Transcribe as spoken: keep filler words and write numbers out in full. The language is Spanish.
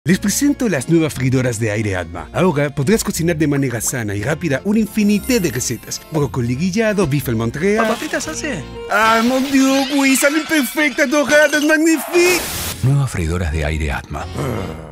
Les presento las nuevas freidoras de aire Atma. Ahora podrás cocinar de manera sana y rápida una infinidad de recetas. Brócoli guillado, bife al Montreal... ¿Papas fritas hace? ¡Ah, mon Dieu, güey! ¡Salen perfectas, doradas, magníficas! Nuevas freidoras de aire Atma. Ah.